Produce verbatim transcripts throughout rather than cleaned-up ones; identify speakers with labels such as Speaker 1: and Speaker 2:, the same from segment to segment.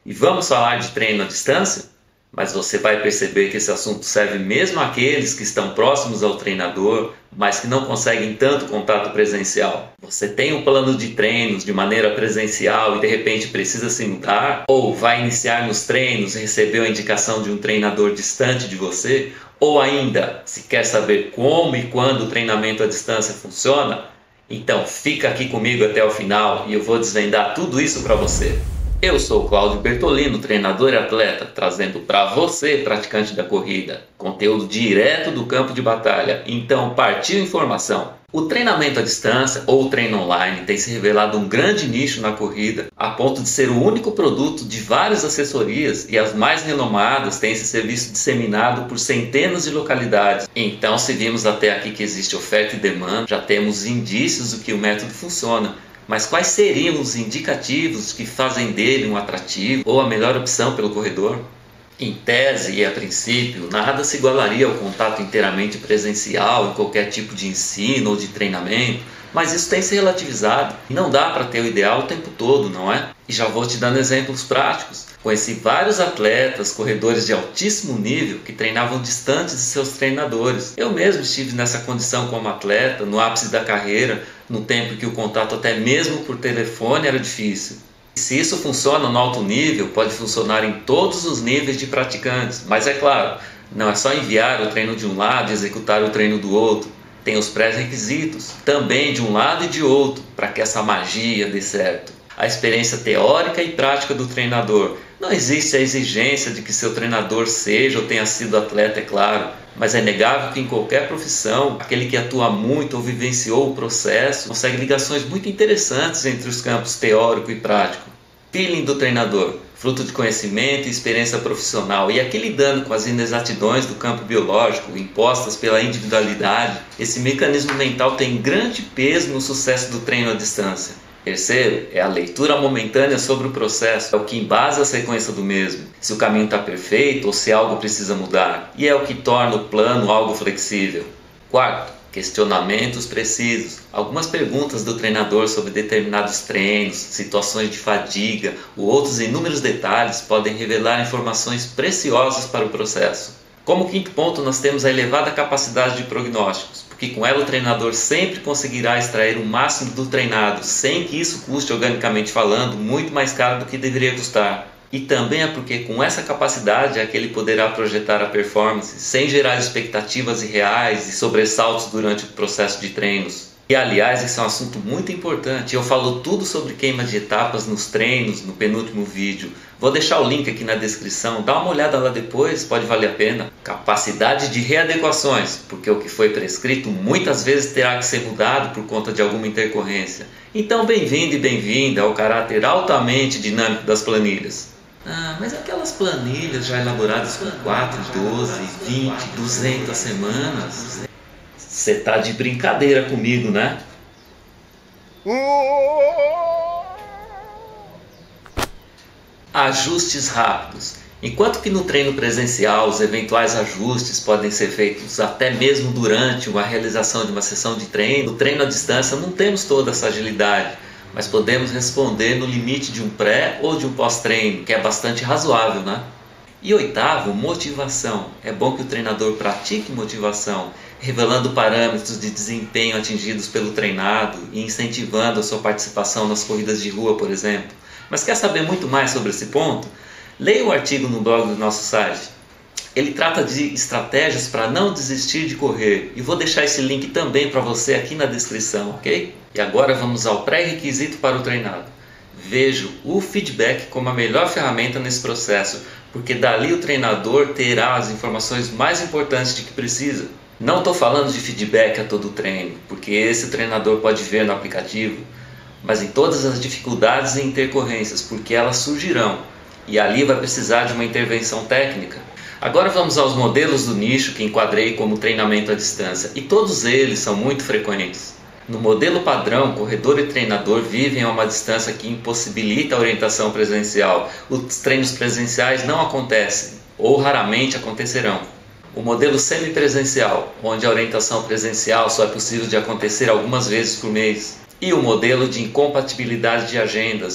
Speaker 1: E vamos falar de treino à distância? Mas você vai perceber que esse assunto serve mesmo àqueles que estão próximos ao treinador, mas que não conseguem tanto contato presencial. Você tem um plano de treinos de maneira presencial e de repente precisa se mudar? Ou vai iniciar nos treinos e recebeu a indicação de um treinador distante de você? Ou ainda, se quer saber como e quando o treinamento à distância funciona? Então fica aqui comigo até o final e eu vou desvendar tudo isso para você. Eu sou o Cláudio Bertolino, treinador e atleta, trazendo para você, praticante da corrida, conteúdo direto do campo de batalha. Então partiu informação! O treinamento à distância ou treino online tem se revelado um grande nicho na corrida, a ponto de ser o único produto de várias assessorias e as mais renomadas têm esse serviço disseminado por centenas de localidades. Então, se vimos até aqui que existe oferta e demanda, já temos indícios do que o método funciona. Mas quais seriam os indicativos que fazem dele um atrativo ou a melhor opção pelo corredor? Em tese e a princípio, nada se igualaria ao contato inteiramente presencial em qualquer tipo de ensino ou de treinamento, mas isso tem se relativizado e não dá para ter o ideal o tempo todo, não é? E já vou te dando exemplos práticos. Conheci vários atletas, corredores de altíssimo nível que treinavam distantes de seus treinadores. Eu mesmo estive nessa condição como atleta, no ápice da carreira, no tempo que o contato até mesmo por telefone era difícil. E se isso funciona no alto nível, pode funcionar em todos os níveis de praticantes. Mas é claro, não é só enviar o treino de um lado e executar o treino do outro. Tem os pré-requisitos, também de um lado e de outro, para que essa magia dê certo. A experiência teórica e prática do treinador. Não existe a exigência de que seu treinador seja ou tenha sido atleta, é claro, mas é inegável que em qualquer profissão, aquele que atua muito ou vivenciou o processo consegue ligações muito interessantes entre os campos teórico e prático. Feeling do treinador, fruto de conhecimento e experiência profissional, e aqui lidando com as inexatidões do campo biológico impostas pela individualidade, esse mecanismo mental tem grande peso no sucesso do treino à distância. Terceiro, é a leitura momentânea sobre o processo, é o que embasa a sequência do mesmo, se o caminho está perfeito ou se algo precisa mudar, e é o que torna o plano algo flexível. Quarto, questionamentos precisos, algumas perguntas do treinador sobre determinados treinos, situações de fadiga ou outros inúmeros detalhes podem revelar informações preciosas para o processo. Como quinto ponto, nós temos a elevada capacidade de prognósticos, porque com ela o treinador sempre conseguirá extrair o máximo do treinado, sem que isso custe, organicamente falando, muito mais caro do que deveria custar. E também é porque com essa capacidade é que ele poderá projetar a performance, sem gerar expectativas irreais e sobressaltos durante o processo de treinos. E aliás, esse é um assunto muito importante, eu falo tudo sobre queima de etapas nos treinos no penúltimo vídeo. Vou deixar o link aqui na descrição, dá uma olhada lá depois, pode valer a pena. Capacidade de readequações, porque o que foi prescrito muitas vezes terá que ser mudado por conta de alguma intercorrência. Então bem-vindo e bem-vinda ao caráter altamente dinâmico das planilhas. Ah, mas aquelas planilhas já elaboradas com quatro, doze, vinte, duzentas semanas... Você tá de brincadeira comigo, né? Ajustes rápidos. Enquanto que no treino presencial os eventuais ajustes podem ser feitos até mesmo durante a realização de uma sessão de treino, no treino à distância não temos toda essa agilidade, mas podemos responder no limite de um pré ou de um pós-treino, que é bastante razoável, né? E oitavo, motivação. É bom que o treinador pratique motivação, revelando parâmetros de desempenho atingidos pelo treinado e incentivando a sua participação nas corridas de rua, por exemplo. Mas quer saber muito mais sobre esse ponto? Leia o artigo no blog do nosso site. Ele trata de estratégias para não desistir de correr e vou deixar esse link também para você aqui na descrição, ok? E agora vamos ao pré-requisito para o treinado. Vejo o feedback como a melhor ferramenta nesse processo, porque dali o treinador terá as informações mais importantes de que precisa. Não estou falando de feedback a todo treino, porque esse o treinador pode ver no aplicativo, mas em todas as dificuldades e intercorrências, porque elas surgirão, e ali vai precisar de uma intervenção técnica. Agora vamos aos modelos do nicho que enquadrei como treinamento à distância, e todos eles são muito frequentes. No modelo padrão, corredor e treinador vivem a uma distância que impossibilita a orientação presencial. Os treinos presenciais não acontecem, ou raramente acontecerão. O modelo semipresencial, onde a orientação presencial só é possível de acontecer algumas vezes por mês. E o modelo de incompatibilidade de agendas,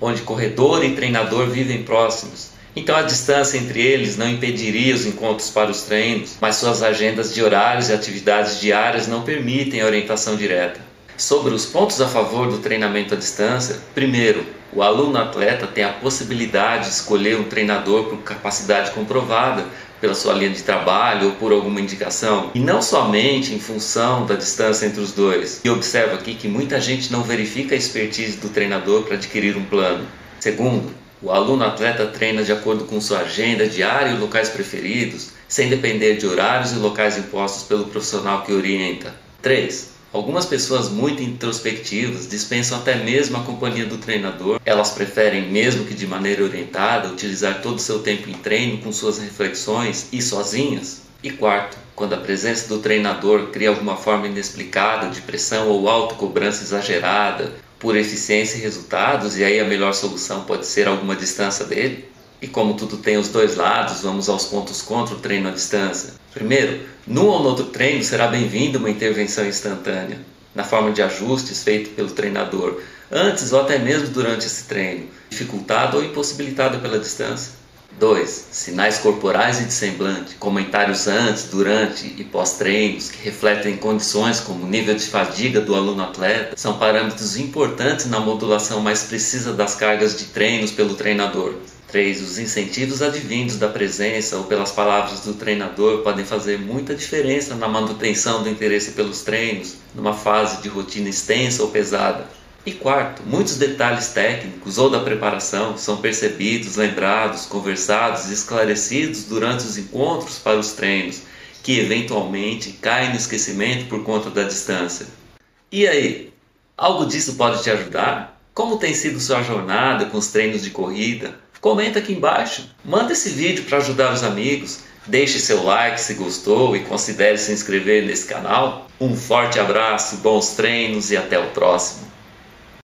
Speaker 1: onde corredor e treinador vivem próximos. Então a distância entre eles não impediria os encontros para os treinos, mas suas agendas de horários e atividades diárias não permitem a orientação direta. Sobre os pontos a favor do treinamento à distância, primeiro, o aluno-atleta tem a possibilidade de escolher um treinador por capacidade comprovada pela sua linha de trabalho ou por alguma indicação, e não somente em função da distância entre os dois. E observa aqui que muita gente não verifica a expertise do treinador para adquirir um plano. Segundo, o aluno-atleta treina de acordo com sua agenda diária e locais preferidos, sem depender de horários e locais impostos pelo profissional que orienta. três. Algumas pessoas muito introspectivas dispensam até mesmo a companhia do treinador. Elas preferem, mesmo que de maneira orientada, utilizar todo o seu tempo em treino com suas reflexões e sozinhas. E quarto, quando a presença do treinador cria alguma forma inexplicada de pressão ou autocobrança exagerada por eficiência e resultados, e aí a melhor solução pode ser alguma distância dele. E como tudo tem os dois lados, vamos aos pontos contra o treino à distância. Primeiro, num ou no outro treino será bem-vinda uma intervenção instantânea, na forma de ajustes feito pelo treinador, antes ou até mesmo durante esse treino, dificultado ou impossibilitado pela distância. dois. Sinais corporais e de semblante, comentários antes, durante e pós-treinos que refletem condições como o nível de fadiga do aluno-atleta, são parâmetros importantes na modulação mais precisa das cargas de treinos pelo treinador. três. Os incentivos advindos da presença ou pelas palavras do treinador podem fazer muita diferença na manutenção do interesse pelos treinos, numa fase de rotina extensa ou pesada. E quarto, muitos detalhes técnicos ou da preparação são percebidos, lembrados, conversados e esclarecidos durante os encontros para os treinos, que eventualmente caem no esquecimento por conta da distância. E aí, algo disso pode te ajudar? Como tem sido sua jornada com os treinos de corrida? Comenta aqui embaixo, manda esse vídeo para ajudar os amigos, deixe seu like se gostou e considere se inscrever nesse canal. Um forte abraço, bons treinos e até o próximo.